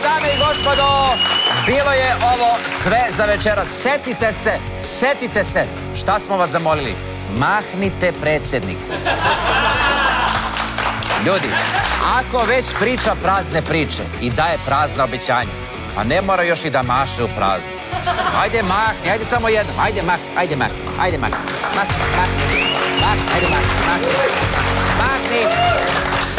dame i gospodo, bilo je ovo sve za večeras. Setite se šta smo vas zamolili. Mahnite predsjedniku. Ljudi, ako već priča prazne priče i daje prazna obećanja, pa ne mora još i da maše u praznu. Ajde mahni, ajde samo jednom. Ajde mahni, ajde mahni, ajde mahni. Mahni, mahni, mahni, ajde mahni, mahni. Mahni.